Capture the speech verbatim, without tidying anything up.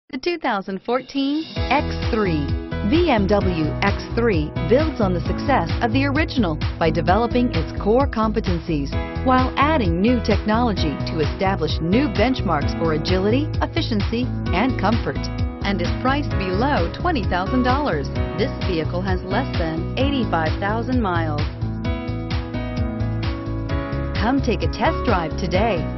The two thousand fourteen X three. B M W X three builds on the success of the original by developing its core competencies while adding new technology to establish new benchmarks for agility, efficiency, and comfort, and is priced below twenty thousand dollars. This vehicle has less than eighty-five thousand miles. Come take a test drive today.